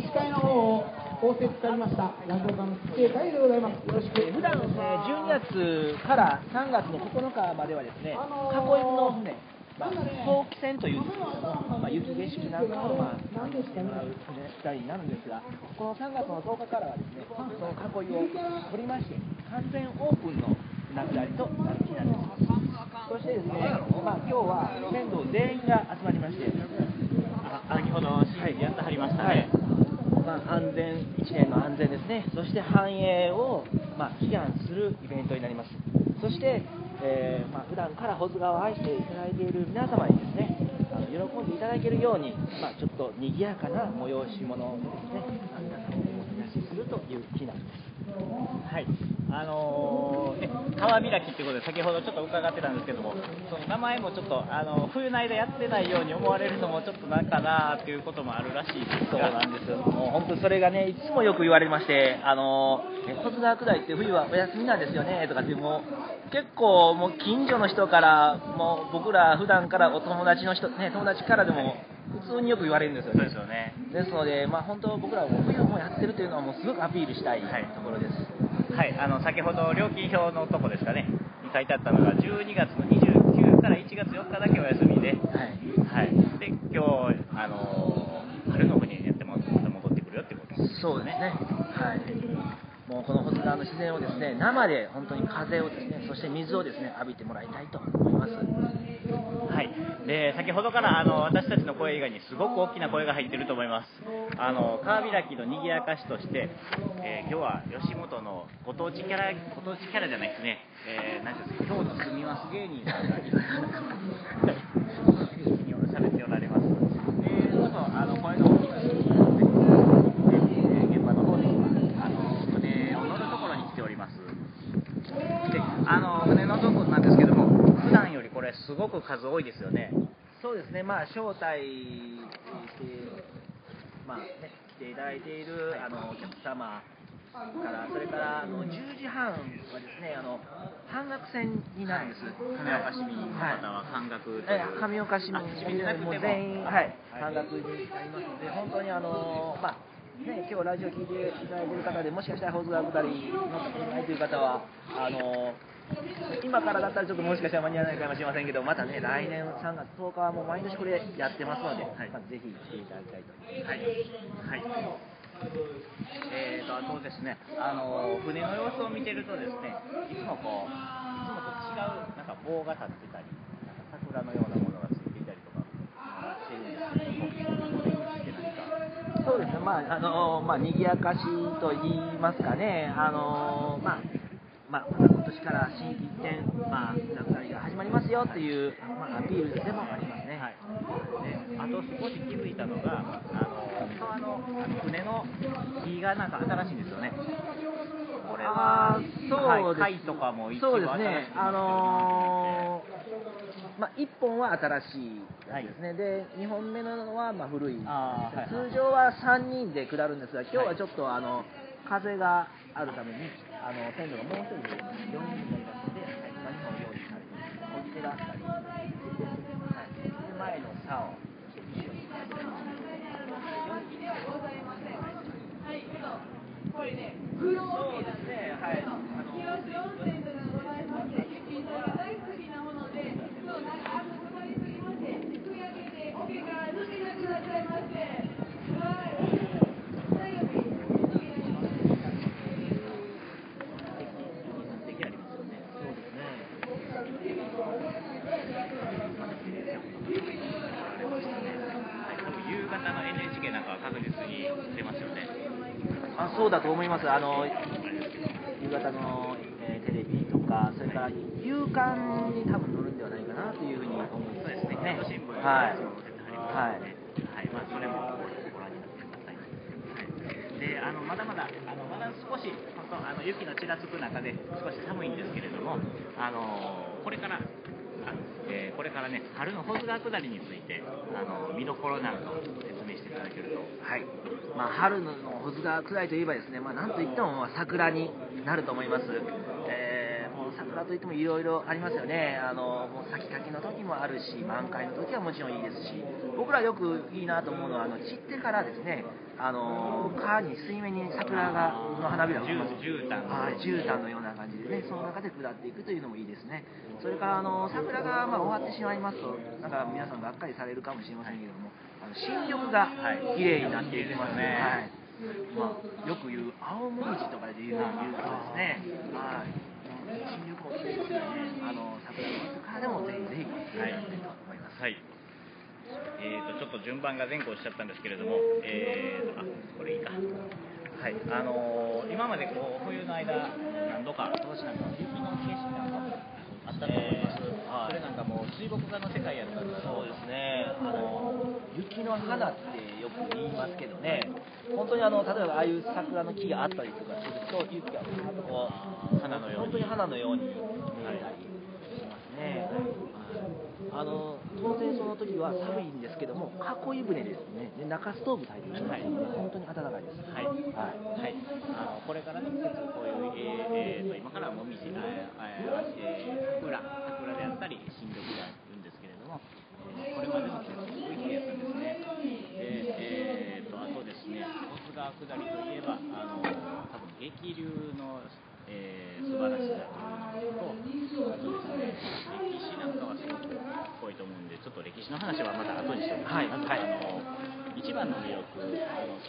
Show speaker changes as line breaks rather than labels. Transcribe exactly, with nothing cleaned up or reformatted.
司会の方を仰せつかりました落語家の土江海でございます。よろしく。
普段ですね、じゅうにがつからさんがつのここのかまではですね、囲いの船、まあ、早期船というんですけれども、まあ、雪景色なんかを、まあ、堪能してもらう船になるんですが、このさんがつのとおかからはですね、その囲いを取りまして、完全オープンの船下りとなる日なんです。そしてですね、まあ、今日は船頭全員が集まりまして、
あ先ほどやってはりましたね。はい、
まあ、安全、いちねんの安全ですね、そして繁栄を、まあ、祈願するイベントになります。そして、えーまあ、普段から保津川を愛していただいている皆様にですね、あの喜んでいただけるように、まあ、ちょっと賑やかな催し物をですね、皆さんをおもてなしするという日なんです。
はい、あのーね、川開きということで先ほどちょっと伺ってたんですけども、その名前もちょっとあの冬の間やってないように思われるのもちょっとなんかなということもあるらしいです
そう
が、
なんです。もう本当それがね、いつもよく言われまして、あのー、保津川下りって冬はお休みなんですよねとかって、もう結構もう近所の人から、もう僕ら普段からお友達の人、ね、友達からでも普通によく言われるんですよね。
そうですよね。
ですので、まあ、本当僕らはもう冬もやってるというのはもうすごくアピールしたいところです。
はい、はい、あの先ほど料金表のとこですかねに書いてあったのがじゅうにがつのにじゅうくからいちがつよっかだけお休みで、はいはい、で今日あの春の船にやってもまた戻ってくるよってことですね。
そうですね。はい。もうこの保津川の自然をですね、生で本当に風をですね、そして水をですね、浴びてもらいたいと思います。
はい、で先ほどからあの私たちの声以外にすごく大きな声が入っていると思います。あの川開きの賑やかしとして、えー、今日は吉本のご当地キャラご当地キャラじゃないですね、えー、なんていうんですか、京都住みます芸人さんがいろいろ喋っておられます。えー、ちょっとあの声の大きな現場の方で今あの船を乗るところに来ております。であの船のところなんですけども、普段よりこれすごく数多いですよね。
そうですね、まあ招待して、まあね、来ていただいている、はい、あのお客様から、それからあのじゅうじはんはですね、あの半額船になるんです。
亀岡市民の方は半額という、
はい、亀岡市民
じゃなくても
全員、はい、半額になりますので、本当にあのまあね、今日ラジオ聞いていただいている方で、もしかしたら保津川下り乗ったことないという方は、あの今からだったらちょっともしかしたら間に合わないかもしれませんけど、またね、来年さんがつとおかはもう毎年これやってますので、はい、まあ、ぜひ来ていただきたいと思います。はい、はい、
えーと、あとですね、あの船の様子を見てるとですね、いつもこう、いつもと違うなんか棒が立ってたり、なんか桜のようなものがついていたりとかしてるんですけども、これについて何か。
そうですね、まああのまあ賑やかしと言いますかね、あのまあまあ、今年から新規一点、まあ、船下りが始まりますよっていう、まあ、アピールでもありますね。
はい、であと少し気づいたのが、あの川の船の木がなんか新しいんですよね。これはそうです、貝とかも一部新しいんですけど、ね、
あのー、まあ、いっぽんは新しいやつですね、はい、でにほんめのはまあ古い、はい、通常はさんにんで下るんですが、今日はちょっとあの風があるためにあの船頭がもう一人でよにんになりますので、まあ、にほん用意されてこちらがあったり、はい、で前の竿を一緒にこれね、そうですね、はい、あの
夕方の エヌエイチケー なんかは確実に出ますよね。
あ、そうだと思います。あの夕方の、えー、テレビとか、それから夕刊に多分載るんではないかなというふうに思うんです。
そうですね。京都新聞に
はい、
載せてありますので、はい、はい、まあそれもご覧になってください。はい。で、あのまだまだあのまだ少し本当あの雪のちらつく中で少し寒いんですけれども、あのこれから。えー、これからね、春の保津川下りについてあの見どころなんかを説明していただけると。
はい、まあ、春の保津川下りといえばですね、まあ、なんといってもまあ桜になると思います。えー、もう桜桜といってもいろいろありますよね。あのもう咲きかけの時もあるし、満開の時はもちろんいいですし、僕らよくいいなと思うのは、あの散ってからですね、あの川に水面に桜がの花びらが
絨絨毯
はい、絨毯のような感じでね、その中で下っていくというのもいいですね。それからあの桜がまあ終わってしまいますと、なんか皆さんがっかりされるかもしれませんけれども、あの新緑が綺麗になっていきますね。はい。まあ、よく言う青もみじとかで言う言うとですね、はい。新緑も綺麗ですよね。あの桜が終わってからでもぜひぜひご覧いただきたいと思います。
はい。えーとちょっと順番が前後しちゃったんですけれども、えーとあこれいいか。はい。あのー、今までこう冬の間何度か今年なんか雪の景色なんかもあったと思います。それなんかもう水墨画の世界やったんです。
そうですね。あの雪の花ってよく言いますけどね、本当にあの例えばああいう桜の木があったりとかすると雪がこう花のように本当に花のように見えたりしますね。あの当然その時は寒いんですけども、囲い船ですね。で中ストーブ焚いてるんで、はい、本当に暖かいです。はい。はい。はい。
あのこれからの季節こういう、えーえー、と今からもみじ、えーえー、桜桜であったり新緑がいるんですけれども、えー、これまでの季節すごい綺麗だったんですね。で、えー、とあとですね、保津川下りといえばあの多分激流の、えー、素晴らしさというのと、あとですね、歴史なんかはすごく濃いと思うんで、ちょっと歴史の話はまた後にしておきます。
はい。
まず、
はい、
あの一番の魅力、あの